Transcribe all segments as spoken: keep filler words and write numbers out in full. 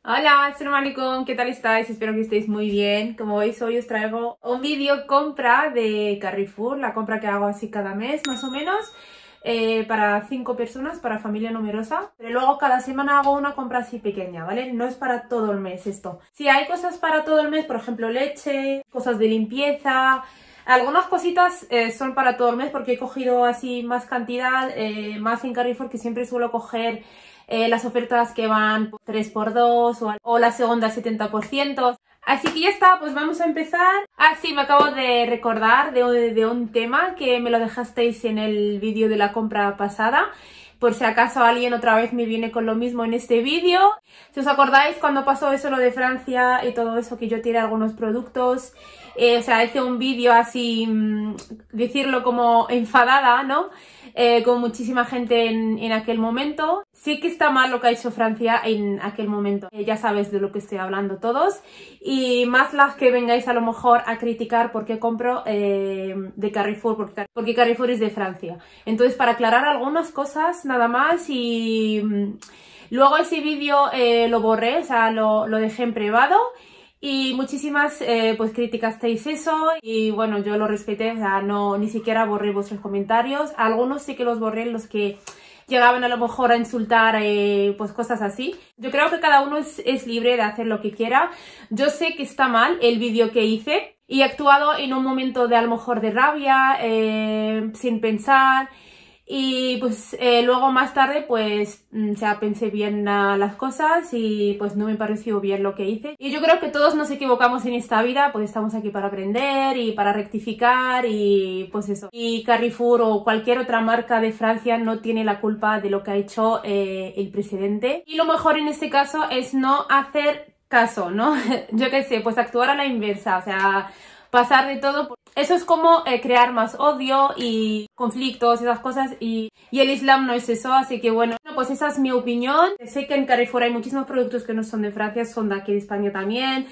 Hola, As-salamu alaykum, ¿qué tal estáis? Espero que estéis muy bien. Como veis, hoy os traigo un vídeo compra de Carrefour, la compra que hago así cada mes más o menos, eh, para cinco personas, para familia numerosa. Pero luego cada semana hago una compra así pequeña, ¿vale? No es para todo el mes esto. Si hay cosas para todo el mes, por ejemplo leche, cosas de limpieza, algunas cositas eh, son para todo el mes porque he cogido así más cantidad, eh, más en Carrefour, que siempre suelo coger Eh, las ofertas que van tres por dos o, o la segunda setenta por ciento. Así que ya está, pues vamos a empezar. Ah, sí, me acabo de recordar de, de un tema que me lo dejasteis en el vídeo de la compra pasada. Por si acaso alguien otra vez me viene con lo mismo en este vídeo. Si os acordáis cuando pasó eso lo de Francia y todo eso, que yo tiré algunos productos. Eh, o sea, hice un vídeo así, mmm, decirlo como enfadada, ¿no? Eh, con muchísima gente en, en aquel momento. Sí que está mal lo que ha hecho Francia en aquel momento. Eh, ya sabéis de lo que estoy hablando todos. Y más las que vengáis a lo mejor a criticar por qué compro eh, de Carrefour, porque, porque Carrefour es de Francia. Entonces, para aclarar algunas cosas nada más, y mmm, luego ese vídeo eh, lo borré, o sea, lo, lo dejé en privado. Y muchísimas eh, pues criticasteis eso y bueno, yo lo respeté, o sea, no, ni siquiera borré vuestros comentarios. Algunos sí que los borré, los que llegaban a lo mejor a insultar, eh, pues cosas así. Yo creo que cada uno es, es libre de hacer lo que quiera. Yo sé que está mal el vídeo que hice y he actuado en un momento de a lo mejor de rabia, eh, sin pensar. Y pues eh, luego más tarde pues o sea, pensé bien uh, las cosas y pues no me pareció bien lo que hice. Y yo creo que todos nos equivocamos en esta vida, pues estamos aquí para aprender y para rectificar y pues eso. Y Carrefour o cualquier otra marca de Francia no tiene la culpa de lo que ha hecho eh, el presidente. Y lo mejor en este caso es no hacer caso, ¿no? Yo qué sé, pues actuar a la inversa, o sea, pasar de todo. Eso es como eh, crear más odio y conflictos y esas cosas, y, y el Islam no es eso, así que bueno, pues esa es mi opinión. Sé que en Carrefour hay muchísimos productos que no son de Francia, son de aquí de España también.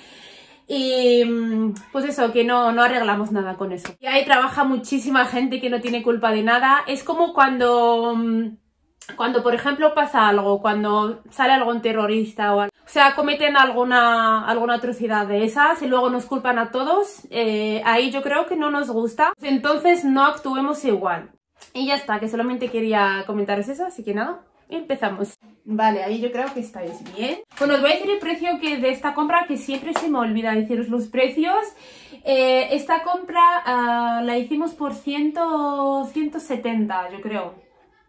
Y pues eso, que no, no arreglamos nada con eso. Y ahí trabaja muchísima gente que no tiene culpa de nada. Es como cuando... Cuando, por ejemplo, pasa algo, cuando sale algún terrorista o algo, o sea, cometen alguna, alguna atrocidad de esas y luego nos culpan a todos, eh, ahí yo creo que no nos gusta, entonces no actuemos igual. Y ya está, que solamente quería comentaros eso, así que nada, empezamos. Vale, ahí yo creo que estáis bien. Bueno, os voy a decir el precio que de esta compra, que siempre se me olvida deciros los precios. Eh, esta compra uh, la hicimos por ciento, ciento setenta, yo creo.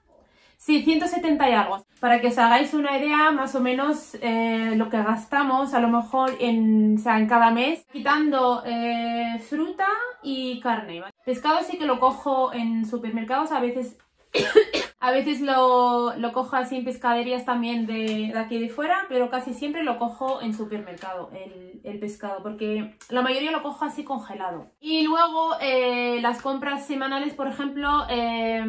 Sí, ciento setenta y algo. Para que os hagáis una idea, más o menos eh, lo que gastamos a lo mejor en, o sea, en cada mes, quitando eh, fruta y carne, ¿vale? Pescado sí que lo cojo en supermercados, a veces a veces lo, lo cojo así en pescaderías también de, de aquí de fuera, pero casi siempre lo cojo en supermercado, el, el pescado, porque la mayoría lo cojo así congelado. Y luego eh, las compras semanales, por ejemplo, eh,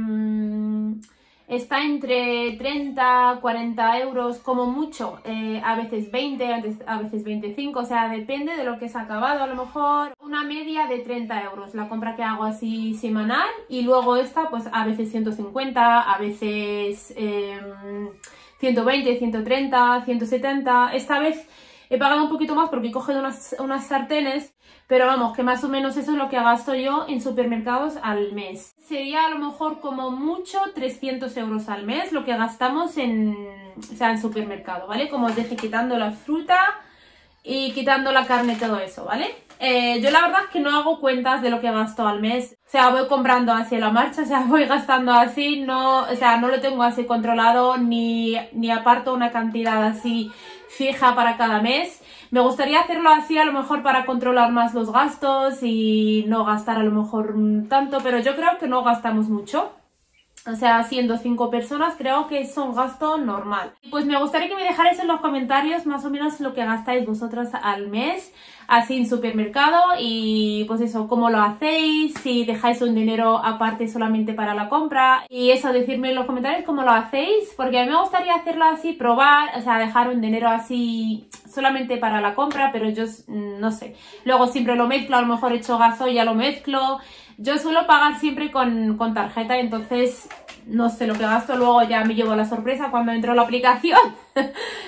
está entre treinta, cuarenta euros como mucho, eh, a veces veinte, a veces veinticinco, o sea, depende de lo que se ha acabado. A lo mejor una media de treinta euros la compra que hago así semanal, y luego esta pues a veces ciento cincuenta, a veces eh, ciento veinte, ciento treinta, ciento setenta. Esta vez he pagado un poquito más porque he cogido unas, unas sartenes, pero vamos, que más o menos eso es lo que gasto yo en supermercados al mes. Sería a lo mejor como mucho trescientos euros al mes lo que gastamos en, o sea, en supermercado, ¿vale? Como os dije, quitando la fruta y quitando la carne y todo eso, ¿vale? Eh, yo la verdad es que no hago cuentas de lo que gasto al mes, o sea, voy comprando así a la marcha, o sea, voy gastando así, no, o sea, no lo tengo así controlado, ni, ni aparto una cantidad así fija para cada mes. Me gustaría hacerlo así a lo mejor para controlar más los gastos y no gastar a lo mejor tanto, pero yo creo que no gastamos mucho. O sea, siendo cinco personas, creo que es un gasto normal. Pues me gustaría que me dejarais en los comentarios más o menos lo que gastáis vosotras al mes, así en supermercado, y pues eso, cómo lo hacéis, si dejáis un dinero aparte solamente para la compra, y eso, decirme en los comentarios cómo lo hacéis, porque a mí me gustaría hacerlo así, probar, o sea, dejar un dinero así solamente para la compra, pero yo no sé. Luego siempre lo mezclo, a lo mejor he hecho gasto y ya lo mezclo. Yo suelo pagar siempre con, con tarjeta, entonces no sé lo que gasto, luego ya me llevo la sorpresa cuando entro a la aplicación.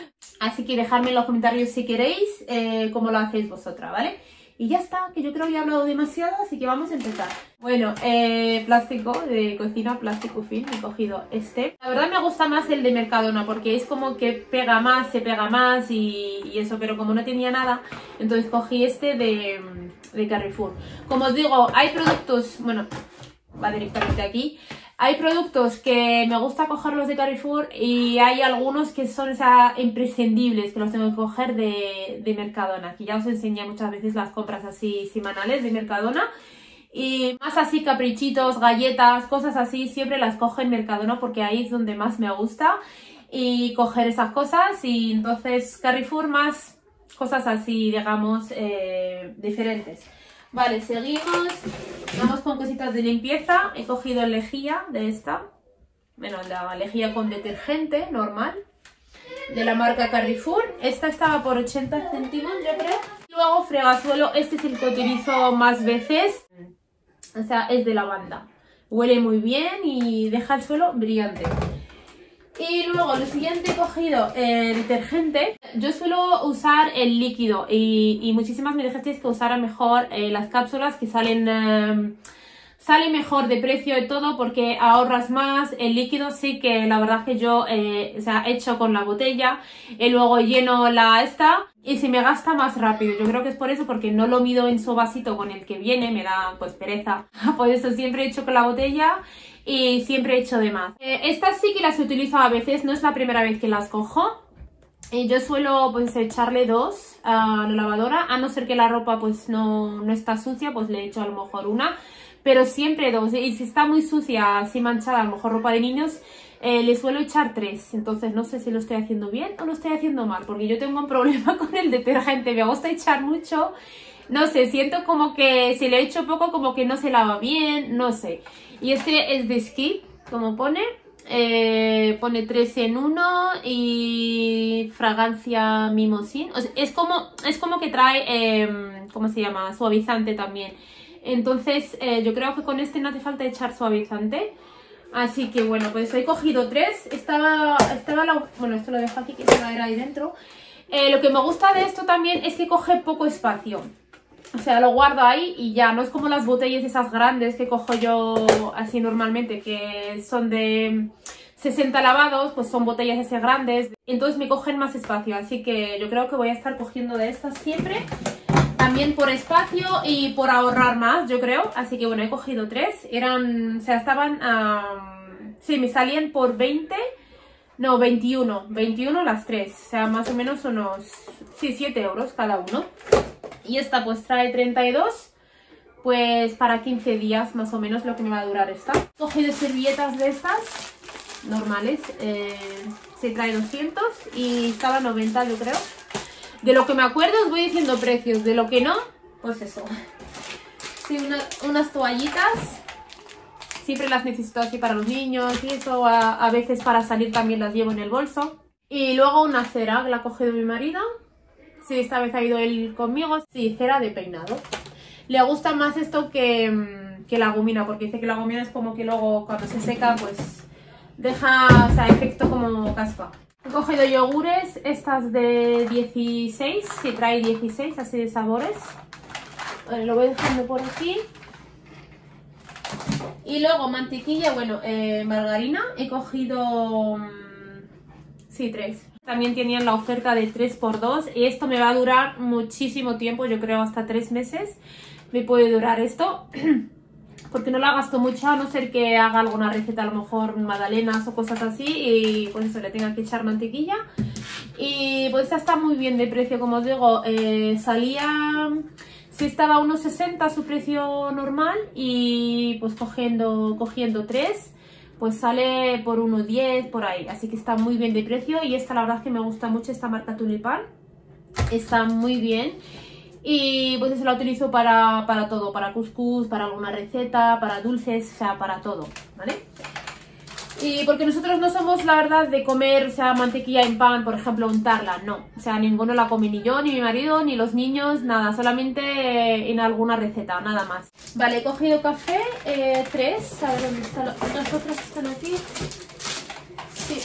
Así que dejadme en los comentarios si queréis eh, cómo lo hacéis vosotras, ¿vale? Y ya está, que yo creo que he hablado demasiado, así que vamos a empezar. Bueno, eh, plástico de cocina, plástico fin, he cogido este. La verdad me gusta más el de Mercadona porque es como que pega más, se pega más y, y eso, pero como no tenía nada, entonces cogí este de, de Carrefour. Como os digo, hay productos, bueno, va directamente aquí. Hay productos que me gusta cogerlos de Carrefour y hay algunos que son, o sea, imprescindibles, que los tengo que coger de, de Mercadona. Que ya os enseñé muchas veces las compras así semanales de Mercadona. Y más así caprichitos, galletas, cosas así, siempre las cojo en Mercadona porque ahí es donde más me gusta. Y coger esas cosas y entonces Carrefour más cosas así, digamos, eh, diferentes. Vale, seguimos. Vamos con cositas de limpieza. He cogido lejía de esta. Bueno, la lejía con detergente normal. De la marca Carrefour. Esta estaba por ochenta céntimos, yo creo. Luego fregasuelo. Este es el que utilizo más veces. O sea, es de lavanda. Huele muy bien y deja el suelo brillante. Y luego lo siguiente he cogido eh, detergente. Yo suelo usar el líquido y, y muchísimas me dijisteis que usara mejor eh, las cápsulas que salen, eh, sale mejor de precio y todo porque ahorras más. El líquido sí que la verdad que yo eh, o sea, echo con la botella y luego lleno la esta y se me gasta más rápido. Yo creo que es por eso, porque no lo mido en su vasito con el que viene, me da pues pereza. Por eso siempre echo con la botella y siempre echo de más. Eh, estas sí que las utilizo a veces, no es la primera vez que las cojo. Y yo suelo pues echarle dos a la lavadora, a no ser que la ropa pues no, no está sucia, pues le echo a lo mejor una. Pero siempre dos, y si está muy sucia, así manchada, a lo mejor ropa de niños, eh, le suelo echar tres. Entonces no sé si lo estoy haciendo bien o lo estoy haciendo mal, porque yo tengo un problema con el detergente, me gusta echar mucho. No sé, siento como que si le echo poco como que no se lava bien, no sé. Y este es de Skip, como pone, eh, pone tres en uno y fragancia mimosín. O sea, es, como, es como que trae, eh, ¿cómo se llama? Suavizante también. Entonces eh, yo creo que con este no hace falta echar suavizante. Así que bueno, pues he cogido tres. Estaba, estaba la, bueno, esto lo dejo aquí que se va a ver ahí dentro. Eh, lo que me gusta de esto también es que coge poco espacio. O sea, lo guardo ahí y ya, no es como las botellas esas grandes que cojo yo así normalmente, que son de sesenta lavados, pues son botellas así grandes. Entonces me cogen más espacio, así que yo creo que voy a estar cogiendo de estas siempre. También por espacio y por ahorrar más, yo creo. Así que bueno, he cogido tres. Eran, o sea, estaban, um, sí, me salían por veinte, no, veintiuno. veintiuno las tres, o sea, más o menos unos, sí, siete euros cada uno. Y esta pues trae treinta y dos, pues para quince días más o menos lo que me va a durar esta. He cogido servilletas de estas, normales, eh, se trae doscientos y estaba noventa yo creo. De lo que me acuerdo os voy diciendo precios, de lo que no, pues eso. Sí, una, unas toallitas, siempre las necesito así para los niños y eso, a, a veces para salir también las llevo en el bolso. Y luego una cera que la ha cogido mi marido. Sí, esta vez ha ido él conmigo. Sí, cera de peinado. Le gusta más esto que, que la gomina, porque dice que la gomina es como que luego cuando se seca, pues deja, o sea, efecto como caspa. He cogido yogures, estas de dieciséis, sí, trae dieciséis, así de sabores. Vale, lo voy dejando por aquí. Y luego mantequilla, bueno, eh, margarina. He cogido, sí, tres. También tenían la oferta de tres por dos y esto me va a durar muchísimo tiempo, yo creo hasta tres meses me puede durar esto, porque no la gasto mucho a no ser que haga alguna receta, a lo mejor magdalenas o cosas así, y pues eso, le tenga que echar mantequilla. Y pues esta está muy bien de precio, como os digo, eh, salía, si estaba a unos sesenta su precio normal y pues cogiendo, cogiendo tres, pues sale por uno diez por ahí, así que está muy bien de precio. Y esta la verdad es que me gusta mucho, esta marca Tulipán, está muy bien. Y pues eso la utilizo para, para todo, para couscous, para alguna receta, para dulces, o sea, para todo, ¿vale? Y porque nosotros no somos, la verdad, de comer, o sea, mantequilla en pan, por ejemplo, untarla, no. O sea, ninguno la come, ni yo, ni mi marido, ni los niños, nada. Solamente en alguna receta, nada más. Vale, he cogido café, eh, tres. A ver dónde están las otras, están aquí. Sí,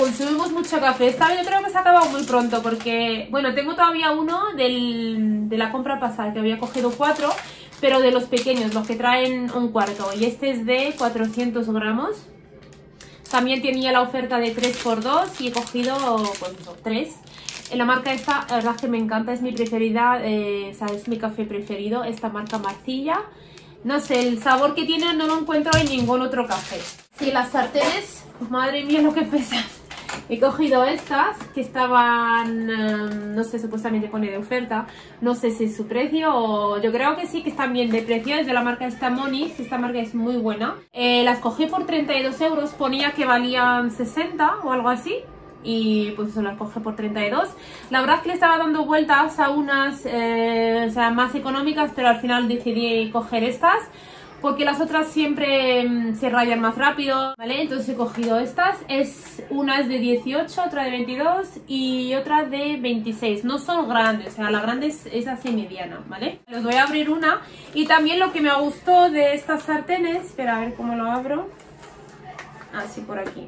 consumimos mucho café. Esta vez yo creo que se ha acabado muy pronto porque, bueno, tengo todavía uno del, de la compra pasada, que había cogido cuatro, pero de los pequeños, los que traen un cuarto. Y este es de cuatrocientos gramos. También tenía la oferta de tres por dos y he cogido, pues eso, tres. En la marca esta, la verdad es que me encanta, es mi preferida, eh, o sea, es mi café preferido, esta marca Marcilla. No sé, el sabor que tiene no lo encuentro en ningún otro café. Sí, las sartenes, pues madre mía lo que pesan. He cogido estas que estaban, um, no sé, supuestamente pone de oferta. No sé si es su precio o yo creo que sí que están bien de precio. Es de la marca esta Monix, esta marca es muy buena. Eh, las cogí por treinta y dos euros, ponía que valían sesenta o algo así. Y pues eso, las cogí por treinta y dos. La verdad es que le estaba dando vueltas a unas eh, o sea, más económicas, pero al final decidí coger estas porque las otras siempre mmm, se rayan más rápido, ¿vale? Entonces he cogido estas. Es, una es de dieciocho, otra de veintidós y otra de veintiséis. No son grandes, o sea, la grande es, es así mediana, ¿vale? Les voy a abrir una. Y también lo que me gustó de estas sartenes, espera a ver cómo lo abro. Así por aquí.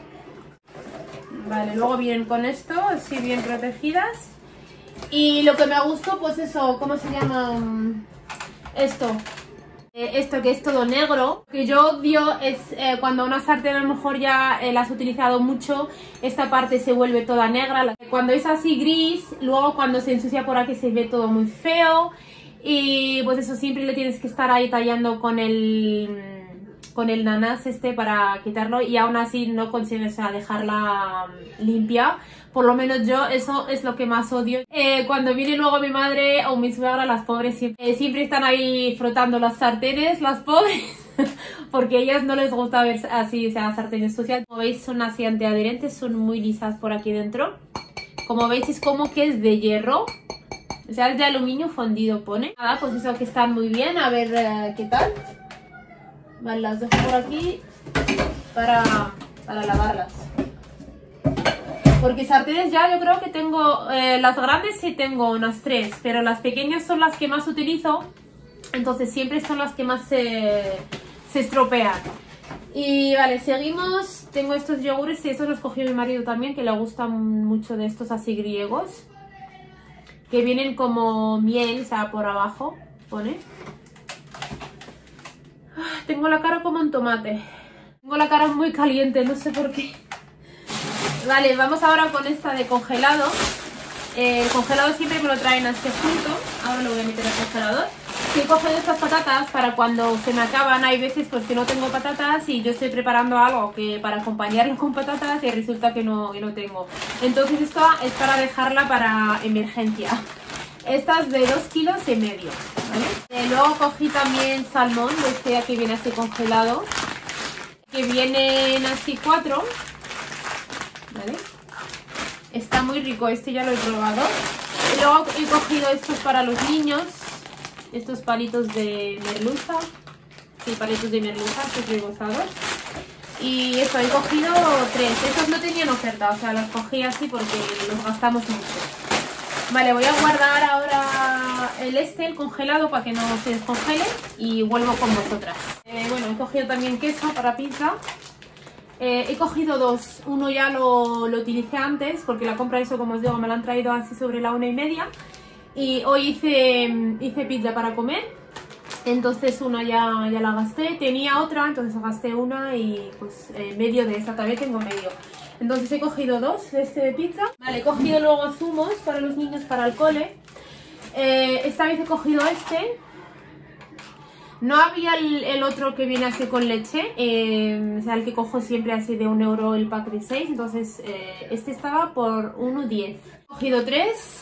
Vale, luego vienen con esto, así bien protegidas. Y lo que me gustó, pues eso, ¿cómo se llama? Esto. Eh, esto que es todo negro. Lo que yo odio es eh, cuando una sartén a lo mejor ya eh, la has utilizado mucho, esta parte se vuelve toda negra. Cuando es así gris, luego cuando se ensucia por aquí se ve todo muy feo. Y pues eso, siempre le tienes que estar ahí tallando con el... con el nanás este para quitarlo y aún así no consigues, o sea, dejarla limpia. Por lo menos yo eso es lo que más odio. Eh, cuando viene luego mi madre o mi suegra, las pobres siempre, eh, siempre están ahí frotando las sartenes, las pobres, porque a ellas no les gusta ver así, o sea, sartenes sucias. Como veis son así antiadherentes, son muy lisas por aquí dentro. Como veis es como que es de hierro. O sea, es de aluminio fundido pone. Nada, pues eso que están muy bien, a ver eh, qué tal. Vale, las dejo por aquí para, para lavarlas. Porque sartenes ya yo creo que tengo, eh, las grandes sí tengo unas tres, pero las pequeñas son las que más utilizo, entonces siempre son las que más se, se estropean. Y vale, seguimos, tengo estos yogures y estos los cogió mi marido también, que le gustan mucho de estos así griegos, que vienen como miel, o sea, por abajo, pone. Tengo la cara como un tomate. Tengo la cara muy caliente, no sé por qué. Vale, vamos ahora con esta de congelado. Eh, el congelado siempre me lo traen así junto. Ahora lo voy a meter al congelador. Sí, he cogido estas patatas para cuando se me acaban. Hay veces pues que no tengo patatas y yo estoy preparando algo que para acompañarlo con patatas y resulta que no, que no tengo. Entonces esto es para dejarla para emergencia. Esta es de dos kilos y medio, ¿vale? Eh, luego cogí también salmón, de este que viene así congelado, que vienen así cuatro, ¿vale? Está muy rico, este ya lo he probado. Y luego he cogido estos para los niños, estos palitos de merluza, sí, palitos de merluza, estos rebozados. Y esto, he cogido tres, estos no tenían oferta, o sea, los cogí así porque los gastamos mucho. Vale, voy a guardar ahora el este, el congelado, para que no se descongele y vuelvo con vosotras. Eh, bueno, he cogido también queso para pizza. Eh, he cogido dos, uno ya lo, lo utilicé antes, porque la compra, eso como os digo, me la han traído así sobre la una y media. Y hoy hice, hice pizza para comer, entonces una ya, ya la gasté. Tenía otra, entonces gasté una y pues eh, medio de esta, también tengo medio. Entonces he cogido dos de este de pizza. Vale, he cogido luego zumos para los niños para el cole. Eh, esta vez he cogido este. No había el, el otro que viene así con leche, eh, o sea, el que cojo siempre así de un euro el pack de seis. Entonces eh, este estaba por uno diez. He cogido tres.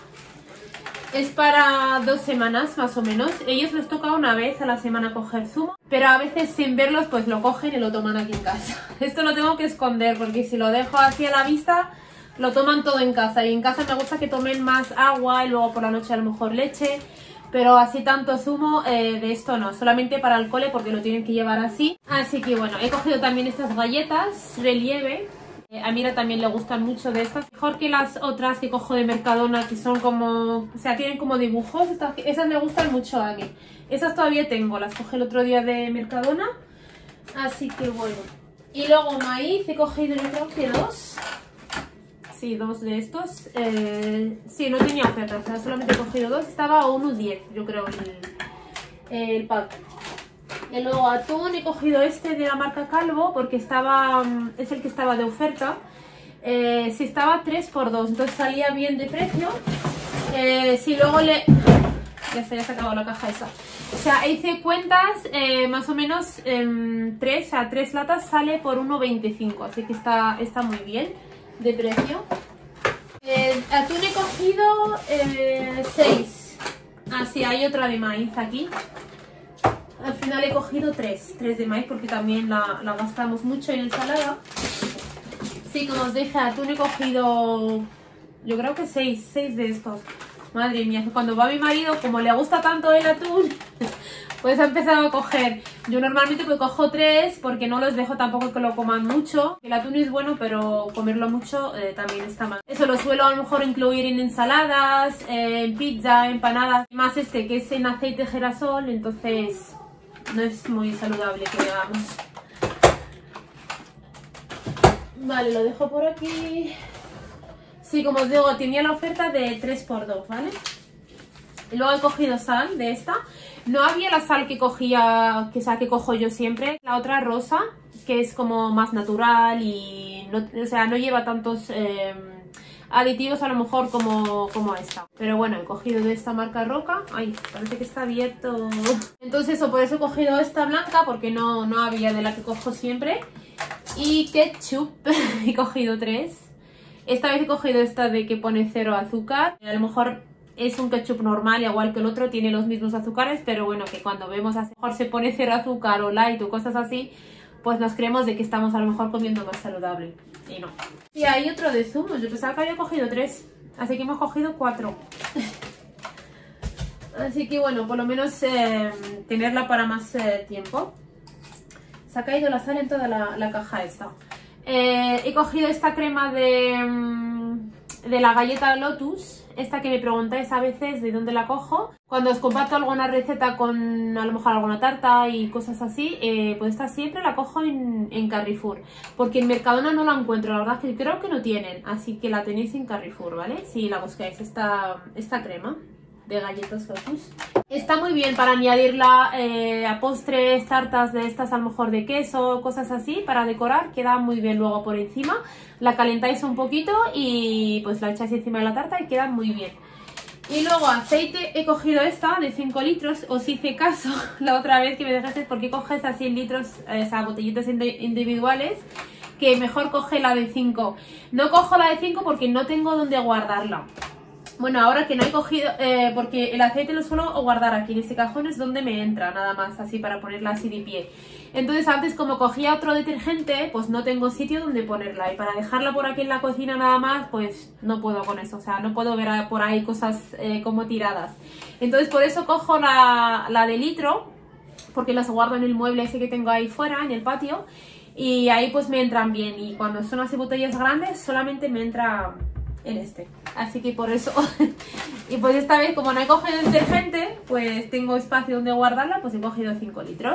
Es para dos semanas más o menos. Ellos les toca una vez a la semana coger zumo, pero a veces sin verlos pues lo cogen y lo toman aquí en casa. Esto lo tengo que esconder porque si lo dejo así a la vista lo toman todo en casa. Y en casa me gusta que tomen más agua y luego por la noche a lo mejor leche. Pero así tanto zumo eh, de esto no, solamente para el cole porque lo tienen que llevar así. Así que bueno, he cogido también estas galletas Relieve. A Mira también le gustan mucho de estas. Mejor que las otras que cojo de Mercadona, que son como... O sea, tienen como dibujos. Estas, esas me gustan mucho a mí. Esas todavía tengo. Las cogí el otro día de Mercadona. Así que bueno. Y luego maíz, he cogido yo creo que dos. Sí, dos de estos. Eh, sí, no tenía oferta, o sea, solamente he cogido dos. Estaba a uno diez, yo creo, el, el pack. Y luego atún, he cogido este de la marca Calvo porque estaba, es el que estaba de oferta. Eh, si estaba tres por dos, entonces salía bien de precio. Eh, si luego le... Ya está, ya se ha acabado la caja esa. O sea, hice cuentas, eh, más o menos eh, tres, o sea, tres latas sale por uno veinticinco, así que está, está muy bien de precio. Eh, atún he cogido eh, seis. Ah, sí, hay otra de maíz aquí. Al final he cogido tres, tres de maíz porque también la, la gastamos mucho en ensalada. Sí, como os dije, atún he cogido, yo creo que seis, seis de estos. Madre mía, cuando va mi marido, como le gusta tanto el atún, pues ha empezado a coger. Yo normalmente pues cojo tres porque no los dejo tampoco que lo coman mucho. El atún es bueno, pero comerlo mucho eh, también está mal. Eso lo suelo a lo mejor incluir en ensaladas, eh, en pizza, empanadas. Más este que es en aceite de girasol, entonces no es muy saludable que digamos. Vale, lo dejo por aquí. Sí, como os digo, tenía la oferta de tres por dos, ¿vale? Y luego he cogido sal de esta. No había la sal que cogía, que, sea, que cojo yo siempre. La otra rosa, que es como más natural y no, o sea, no lleva tantos eh, aditivos a lo mejor como, como esta. Pero bueno, he cogido de esta marca Roca. Ay, parece que está abierto. Entonces eso, por eso he cogido esta blanca, porque no, no había de la que cojo siempre. Y ketchup, he cogido tres. Esta vez he cogido esta de que pone cero azúcar. A lo mejor es un ketchup normal, igual que el otro, tiene los mismos azúcares, pero bueno, que cuando vemos a lo mejor se pone cero azúcar o light o cosas así, pues nos creemos de que estamos a lo mejor comiendo más saludable. Y no. Y hay otro de zumos. Yo pensaba que había cogido tres, así que hemos cogido cuatro. Así que bueno, por lo menos eh, tenerla para más eh, tiempo. Se ha caído la sal en toda la, la caja esta. Eh, he cogido esta crema de, de la galleta Lotus, esta que me preguntáis a veces de dónde la cojo. Cuando os comparto alguna receta con a lo mejor alguna tarta y cosas así, eh, pues esta siempre la cojo en, en Carrefour, porque en Mercadona no la encuentro, la verdad es que creo que no tienen, así que la tenéis en Carrefour, ¿vale? Si la buscáis, esta, esta crema de galletas Lotus. Está muy bien para añadirla eh, a postres, tartas de estas a lo mejor de queso, cosas así, para decorar, queda muy bien luego por encima. La calentáis un poquito y pues la echáis encima de la tarta y queda muy bien. Y luego aceite, he cogido esta de cinco litros, os hice caso la otra vez que me dejaste porque coges a cien litros, esas botellitas individuales, que mejor coge la de cinco. No cojo la de cinco porque no tengo donde guardarla. Bueno, ahora que no he cogido, eh, porque el aceite lo suelo guardar aquí en este cajón, es donde me entra nada más, así para ponerla así de pie. Entonces antes como cogía otro detergente, pues no tengo sitio donde ponerla, y para dejarla por aquí en la cocina nada más, pues no puedo con eso, o sea, no puedo ver por ahí cosas eh, como tiradas. Entonces por eso cojo la, la de litro, porque las guardo en el mueble ese que tengo ahí fuera, en el patio, y ahí pues me entran bien, y cuando son así botellas grandes solamente me entra en este, así que por eso y pues esta vez como no he cogido detergente, pues tengo espacio donde guardarla, pues he cogido cinco litros.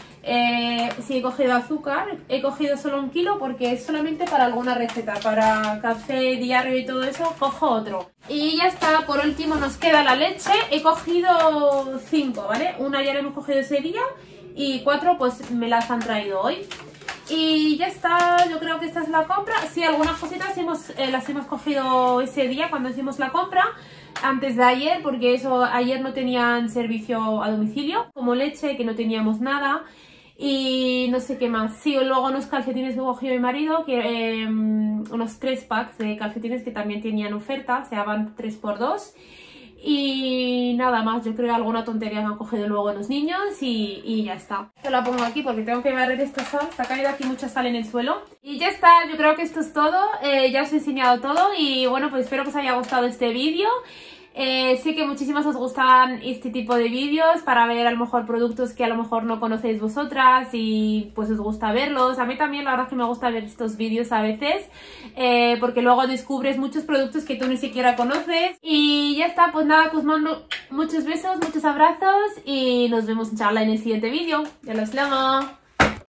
Eh, sí, he cogido azúcar, he cogido solo un kilo porque es solamente para alguna receta, para café diario y todo eso, cojo otro. Y ya está, por último nos queda la leche, he cogido cinco, ¿vale? Una ya la hemos cogido ese día y cuatro pues me las han traído hoy. Y ya está, yo creo que esta es la compra. Sí, algunas cositas hemos, eh, las hemos cogido ese día cuando hicimos la compra, antes de ayer, porque eso ayer no tenían servicio a domicilio, como leche, que no teníamos nada. Y no sé qué más. Sí, luego unos calcetines que cogió mi marido, que eh, unos tres packs de calcetines que también tenían oferta, se daban tres por dos. Y nada más, yo creo que alguna tontería que han cogido luego los niños y, y ya está. Yo la pongo aquí porque tengo que barrer esta sal, se ha caído aquí mucha sal en el suelo. Y ya está, yo creo que esto es todo, eh, ya os he enseñado todo y bueno, pues espero que os haya gustado este vídeo. Eh, sé que muchísimas os gustan este tipo de vídeos para ver a lo mejor productos que a lo mejor no conocéis vosotras y pues os gusta verlos. A mí también la verdad es que me gusta ver estos vídeos a veces, eh, porque luego descubres muchos productos que tú ni siquiera conoces. Y ya está, pues nada, que os mando muchos besos, muchos abrazos y nos vemos inshallah en el siguiente vídeo. Ya los amo.